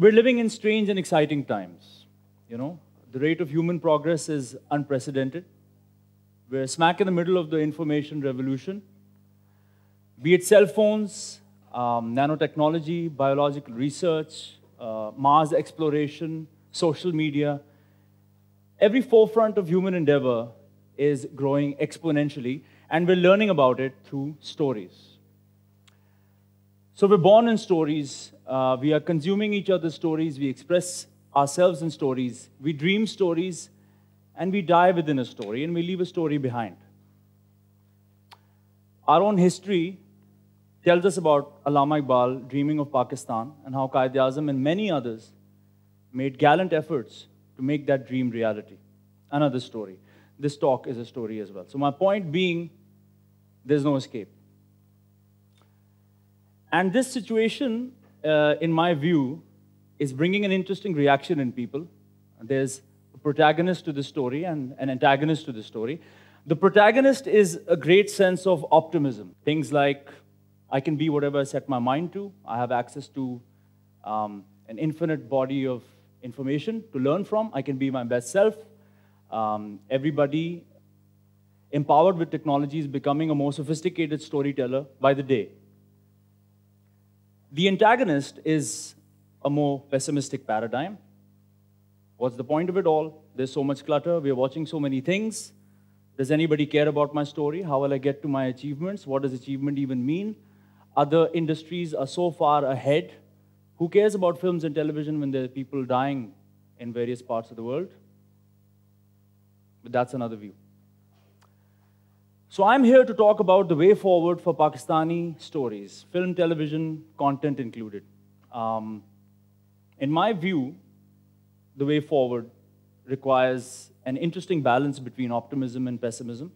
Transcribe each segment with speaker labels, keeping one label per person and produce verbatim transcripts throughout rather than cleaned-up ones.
Speaker 1: We're living in strange and exciting times. You know, the rate of human progress is unprecedented. We're smack in the middle of the information revolution. Be it cell phones, um, nanotechnology, biological research, uh, Mars exploration, social media, every forefront of human endeavor is growing exponentially, and we're learning about it through stories. So we're born in stories, uh, we are consuming each other's stories, we express ourselves in stories, we dream stories, and we die within a story, and we leave a story behind. Our own history tells us about Allama Iqbal dreaming of Pakistan, and how Quaid-e-Azam and many others made gallant efforts to make that dream reality. Another story. This talk is a story as well. So my point being, there's no escape. And this situation, uh, in my view, is bringing an interesting reaction in people. There's a protagonist to the story and an antagonist to the story. The protagonist is a great sense of optimism. Things like, I can be whatever I set my mind to. I have access to um, an infinite body of information to learn from. I can be my best self. Um, everybody empowered with technology is becoming a more sophisticated storyteller by the day. The antagonist is a more pessimistic paradigm. What's the point of it all? There's so much clutter. We're watching so many things. Does anybody care about my story? How will I get to my achievements? What does achievement even mean? Other industries are so far ahead. Who cares about films and television when there are people dying in various parts of the world? But that's another view. So I'm here to talk about the way forward for Pakistani stories, film, television, content included. Um, in my view, the way forward requires an interesting balance between optimism and pessimism,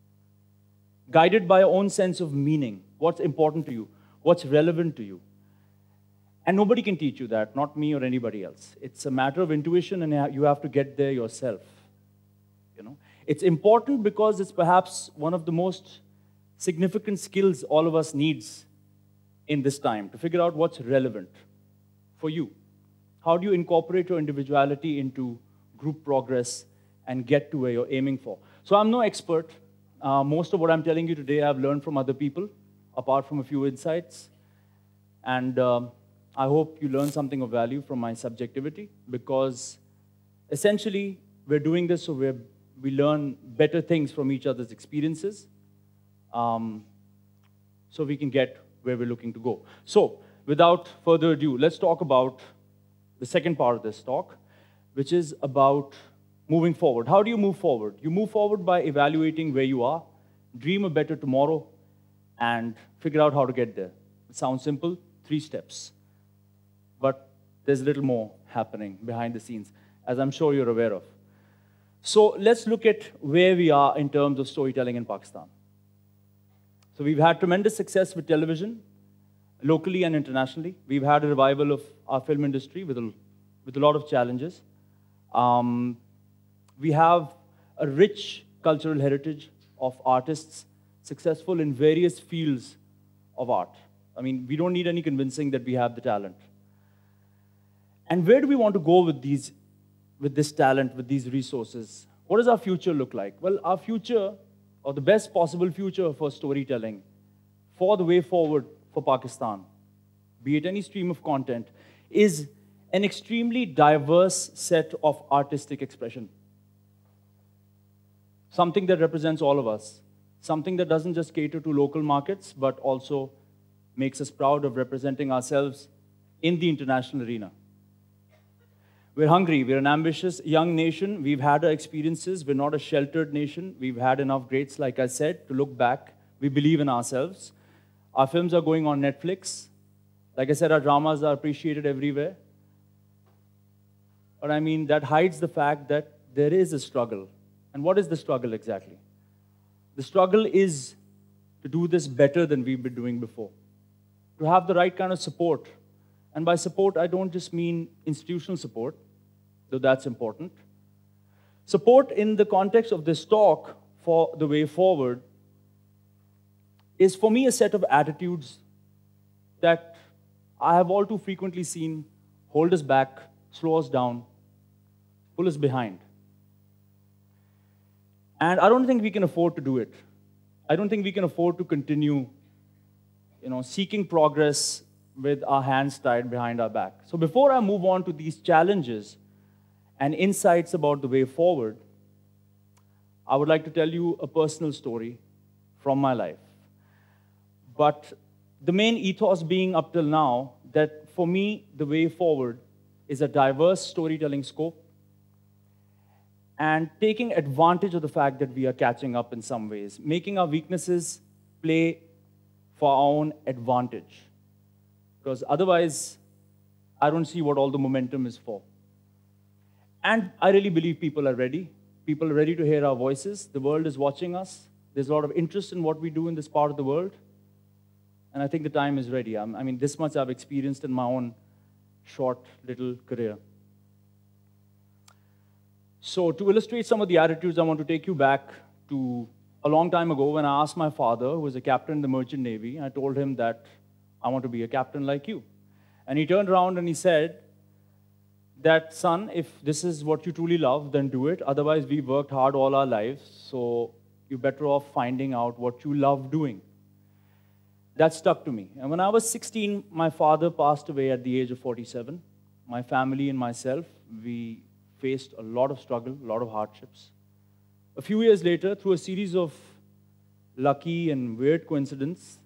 Speaker 1: guided by your own sense of meaning. What's important to you? What's relevant to you? And nobody can teach you that, not me or anybody else. It's a matter of intuition, and you have to get there yourself. You know? It's important because it's perhaps one of the most significant skills all of us needs in this time, to figure out what's relevant for you. How do you incorporate your individuality into group progress and get to where you're aiming for? So I'm no expert. Uh, most of what I'm telling you today I've learned from other people, apart from a few insights. And um, I hope you learn something of value from my subjectivity, because essentially we're doing this so we're, we learn better things from each other's experiences, um, so we can get where we're looking to go. So without further ado, let's talk about the second part of this talk, which is about moving forward. How do you move forward? You move forward by evaluating where you are, dream a better tomorrow, and figure out how to get there. It sounds simple, three steps. But there's a little more happening behind the scenes, as I'm sure you're aware of. So let's look at where we are in terms of storytelling in Pakistan. So we've had tremendous success with television, locally and internationally. We've had a revival of our film industry with a, with a lot of challenges. Um, we have a rich cultural heritage of artists successful in various fields of art. I mean, we don't need any convincing that we have the talent. And where do we want to go with these, with this talent, with these resources? What does our future look like? Well, our future, or the best possible future for storytelling, for the way forward for Pakistan, be it any stream of content, is an extremely diverse set of artistic expression. Something that represents all of us. Something that doesn't just cater to local markets, but also makes us proud of representing ourselves in the international arena. We're hungry. We're an ambitious young nation. We've had our experiences. We're not a sheltered nation. We've had enough greats, like I said, to look back. We believe in ourselves. Our films are going on Netflix. Like I said, our dramas are appreciated everywhere. But I mean, that hides the fact that there is a struggle. And what is the struggle exactly? The struggle is to do this better than we've been doing before. To have the right kind of support. And by support, I don't just mean institutional support, though that's important. Support in the context of this talk for the way forward is, for me, a set of attitudes that I have all too frequently seen hold us back, slow us down, pull us behind. And I don't think we can afford to do it. I don't think we can afford to continue, you know, seeking progress with our hands tied behind our back. So before I move on to these challenges and insights about the way forward, I would like to tell you a personal story from my life. But the main ethos being up till now that for me, the way forward is a diverse storytelling scope and taking advantage of the fact that we are catching up in some ways, making our weaknesses play for our own advantage. Because otherwise, I don't see what all the momentum is for. And I really believe people are ready. People are ready to hear our voices. The world is watching us. There's a lot of interest in what we do in this part of the world. And I think the time is ready. I mean, this much I've experienced in my own short little career. So to illustrate some of the attitudes, I want to take you back to a long time ago when I asked my father, who was a captain in the Merchant Navy, I told him that I want to be a captain like you. And he turned around and he said that, son, if this is what you truly love, then do it. Otherwise, we've worked hard all our lives, so you're better off finding out what you love doing. That stuck to me. And when I was sixteen, my father passed away at the age of forty-seven. My family and myself, we faced a lot of struggle, a lot of hardships. A few years later, through a series of lucky and weird coincidences,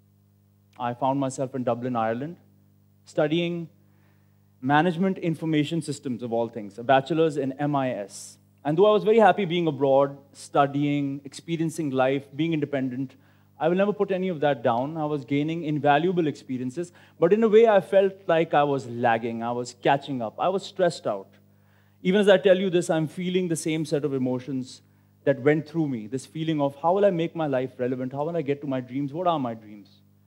Speaker 1: I found myself in Dublin, Ireland, studying Management Information Systems, of all things, a bachelor's in M I S. And though I was very happy being abroad, studying, experiencing life, being independent, I will never put any of that down. I was gaining invaluable experiences, but in a way I felt like I was lagging, I was catching up, I was stressed out. Even as I tell you this, I'm feeling the same set of emotions that went through me, this feeling of how will I make my life relevant, how will I get to my dreams, what are my dreams?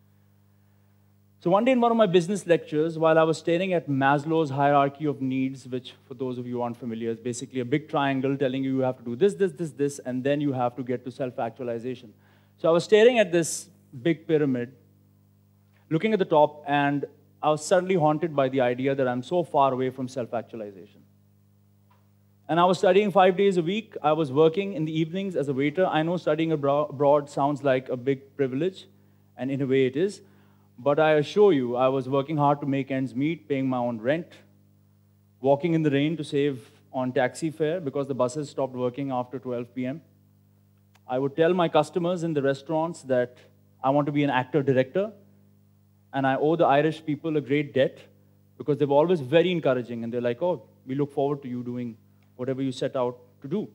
Speaker 1: So one day in one of my business lectures, while I was staring at Maslow's hierarchy of needs, which for those of you who aren't familiar is basically a big triangle telling you you have to do this, this, this, this, and then you have to get to self-actualization. So I was staring at this big pyramid, looking at the top, and I was suddenly haunted by the idea that I'm so far away from self-actualization. And I was studying five days a week. I was working in the evenings as a waiter. I know studying abroad sounds like a big privilege, and in a way it is. But I assure you, I was working hard to make ends meet, paying my own rent, walking in the rain to save on taxi fare because the buses stopped working after twelve p m I would tell my customers in the restaurants that I want to be an actor-director, and I owe the Irish people a great debt because they were always very encouraging, and they're like, oh, we look forward to you doing whatever you set out to do.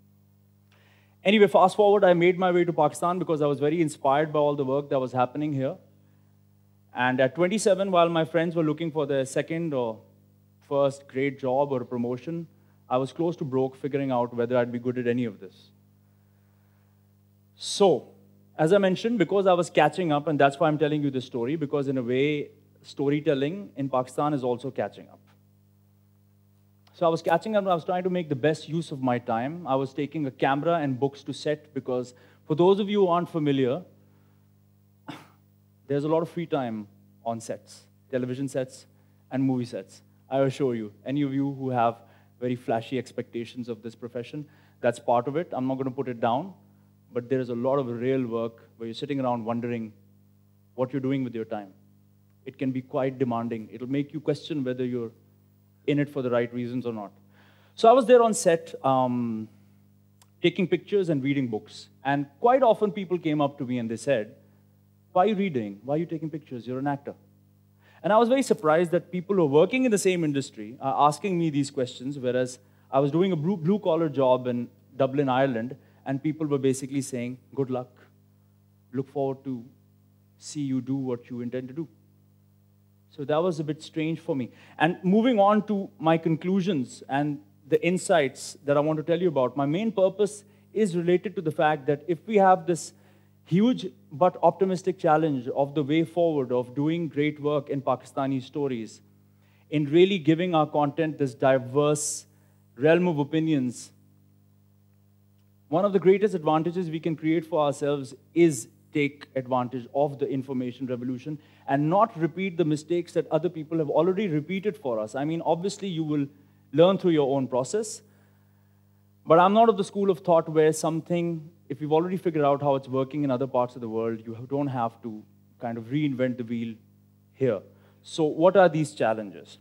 Speaker 1: Anyway, fast forward, I made my way to Pakistan because I was very inspired by all the work that was happening here. And at twenty-seven, while my friends were looking for their second or first great job or a promotion, I was close to broke, figuring out whether I'd be good at any of this. So, as I mentioned, because I was catching up, and that's why I'm telling you this story, because in a way, storytelling in Pakistan is also catching up. So I was catching up, and I was trying to make the best use of my time. I was taking a camera and books to set, because for those of you who aren't familiar, there's a lot of free time on sets, television sets and movie sets. I assure you, any of you who have very flashy expectations of this profession, that's part of it. I'm not going to put it down, but there is a lot of real work where you're sitting around wondering what you're doing with your time. It can be quite demanding. It'll make you question whether you're in it for the right reasons or not. So I was there on set, um, taking pictures and reading books. And quite often people came up to me and they said, why are you reading? Why are you taking pictures? You're an actor. And I was very surprised that people who are working in the same industry are asking me these questions, whereas I was doing a blue-collar job in Dublin, Ireland, and people were basically saying, good luck. Look forward to see you do what you intend to do. So that was a bit strange for me. And moving on to my conclusions and the insights that I want to tell you about, my main purpose is related to the fact that if we have this huge but optimistic challenge of the way forward of doing great work in Pakistani stories, in really giving our content this diverse realm of opinions, one of the greatest advantages we can create for ourselves is take advantage of the information revolution and not repeat the mistakes that other people have already repeated for us. I mean, obviously, you will learn through your own process. But I'm not of the school of thought where something, if you've already figured out how it's working in other parts of the world, you don't have to kind of reinvent the wheel here. So what are these challenges?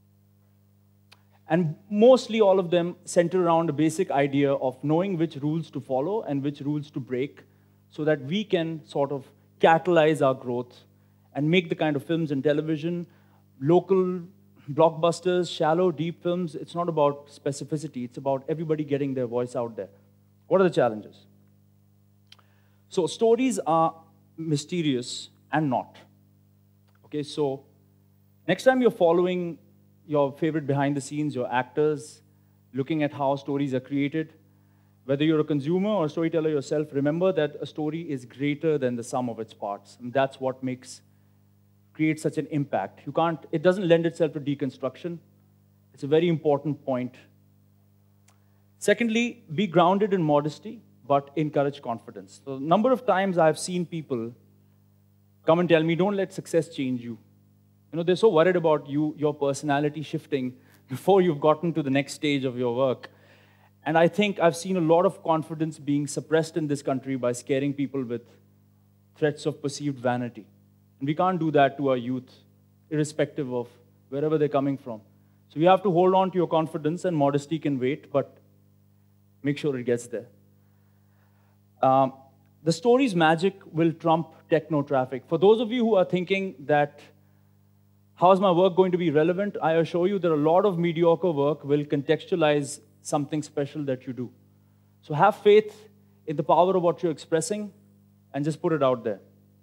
Speaker 1: And mostly all of them center around a basic idea of knowing which rules to follow and which rules to break so that we can sort of catalyze our growth and make the kind of films and television, local blockbusters, shallow, deep films. It's not about specificity. It's about everybody getting their voice out there. What are the challenges? So stories are mysterious and not. Okay, so next time you're following your favorite behind the scenes, your actors, looking at how stories are created, whether you're a consumer or a storyteller yourself, remember that a story is greater than the sum of its parts. And that's what makes creates such an impact. You can't, it doesn't lend itself to deconstruction. It's a very important point. Secondly, be grounded in modesty, but encourage confidence. So a number of times I've seen people come and tell me, don't let success change you. You know, they're so worried about you, your personality shifting before you've gotten to the next stage of your work. And I think I've seen a lot of confidence being suppressed in this country by scaring people with threats of perceived vanity. And we can't do that to our youth, irrespective of wherever they're coming from. So you have to hold on to your confidence, and modesty can wait, but make sure it gets there. Um, the story's magic will trump techno-traffic. For those of you who are thinking that, how's my work going to be relevant? I assure you that a lot of mediocre work will contextualize something special that you do. So have faith in the power of what you're expressing and just put it out there.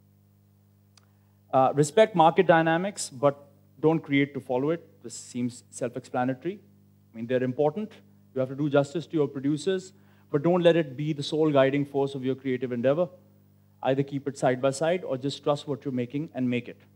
Speaker 1: Uh, respect market dynamics, but don't create to follow it. This seems self-explanatory. I mean, they're important. You have to do justice to your producers, but don't let it be the sole guiding force of your creative endeavor. Either keep it side by side or just trust what you're making and make it.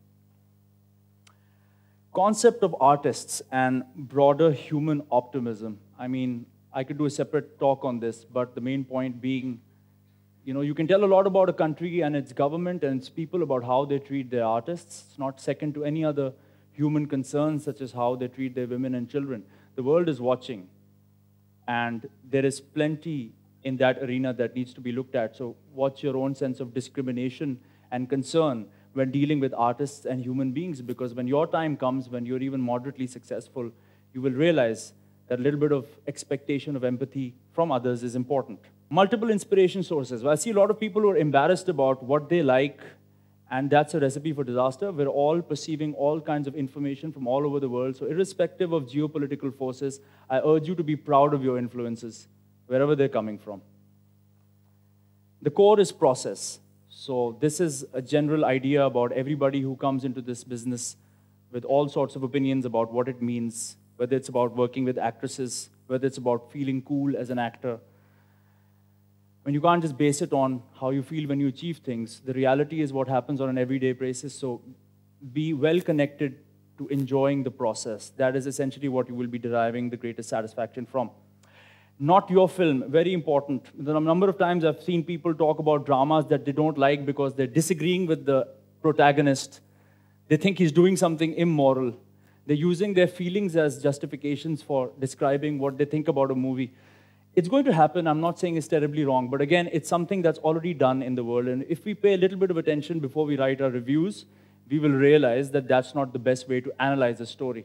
Speaker 1: Concept of artists and broader human optimism. I mean, I could do a separate talk on this, but the main point being, you know, you can tell a lot about a country and its government and its people about how they treat their artists. It's not second to any other human concerns, such as how they treat their women and children. The world is watching, and there is plenty in that arena that needs to be looked at. So watch your own sense of discrimination and concern when dealing with artists and human beings, because when your time comes, when you're even moderately successful, you will realize that a little bit of expectation of empathy from others is important. Multiple inspiration sources. Well, I see a lot of people who are embarrassed about what they like, and that's a recipe for disaster. We're all perceiving all kinds of information from all over the world, so irrespective of geopolitical forces, I urge you to be proud of your influences, wherever they're coming from. The core is process. So this is a general idea about everybody who comes into this business with all sorts of opinions about what it means, whether it's about working with actresses, whether it's about feeling cool as an actor. When you can't just base it on how you feel when you achieve things, the reality is what happens on an everyday basis. So be well connected to enjoying the process. That is essentially what you will be deriving the greatest satisfaction from. Not your film, very important. The number of times I've seen people talk about dramas that they don't like because they're disagreeing with the protagonist. They think he's doing something immoral. They're using their feelings as justifications for describing what they think about a movie. It's going to happen. I'm not saying it's terribly wrong, but again, it's something that's already done in the world. And if we pay a little bit of attention before we write our reviews, we will realize that that's not the best way to analyze a story.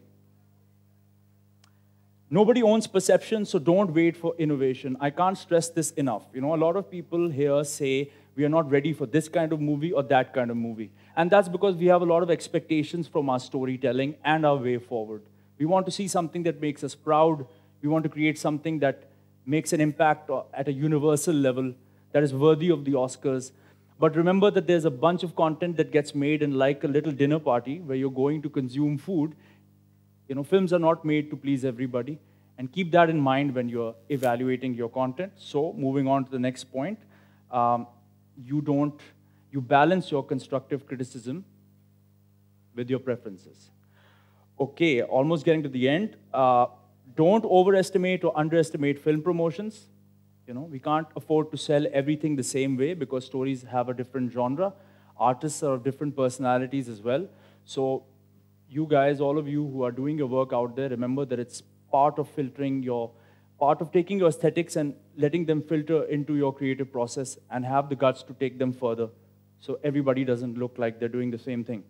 Speaker 1: Nobody owns perception, so don't wait for innovation. I can't stress this enough. You know, a lot of people here say, we are not ready for this kind of movie or that kind of movie. And that's because we have a lot of expectations from our storytelling and our way forward. We want to see something that makes us proud. We want to create something that makes an impact at a universal level that is worthy of the Oscars. But remember that there's a bunch of content that gets made in like a little dinner party where you're going to consume food. You know, films are not made to please everybody. And keep that in mind when you're evaluating your content. So moving on to the next point, um, you don't, you balance your constructive criticism with your preferences. Okay, almost getting to the end. Uh, don't overestimate or underestimate film promotions. You know, we can't afford to sell everything the same way because stories have a different genre. Artists are of different personalities as well. So you guys, all of you who are doing your work out there, remember that it's part of filtering your, part of taking your aesthetics and letting them filter into your creative process and have the guts to take them further so everybody doesn't look like they're doing the same thing.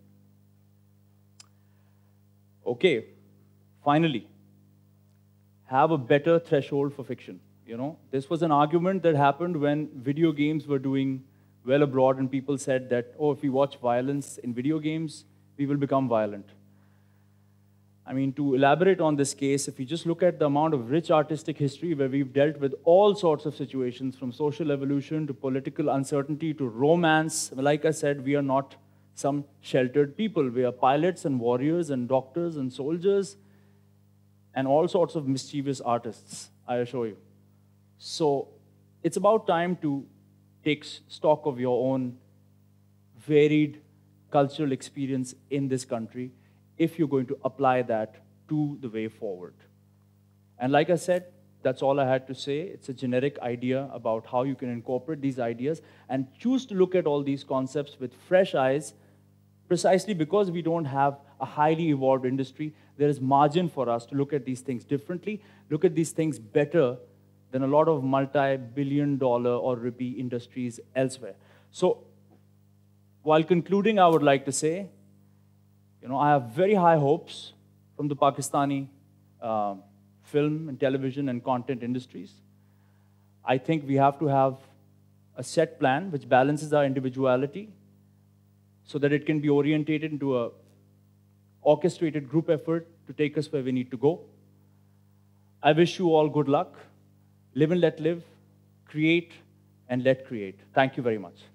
Speaker 1: Okay, finally, have a better threshold for fiction. You know, this was an argument that happened when video games were doing well abroad and people said that, oh, if we watch violence in video games, we will become violent. I mean, to elaborate on this case, if you just look at the amount of rich artistic history where we've dealt with all sorts of situations, from social evolution to political uncertainty to romance, like I said, we are not some sheltered people. We are pilots and warriors and doctors and soldiers and all sorts of mischievous artists, I assure you. So it's about time to take stock of your own varied cultural experience in this country if you're going to apply that to the way forward. And like I said, that's all I had to say. It's a generic idea about how you can incorporate these ideas and choose to look at all these concepts with fresh eyes, precisely because we don't have a highly evolved industry. There is margin for us to look at these things differently, look at these things better than a lot of multi-billion dollar or rupee industries elsewhere. So while concluding, I would like to say, you know, I have very high hopes from the Pakistani uh, film and television and content industries. I think we have to have a set plan which balances our individuality so that it can be orientated into a orchestrated group effort to take us where we need to go. I wish you all good luck. Live and let live. Create and let create. Thank you very much.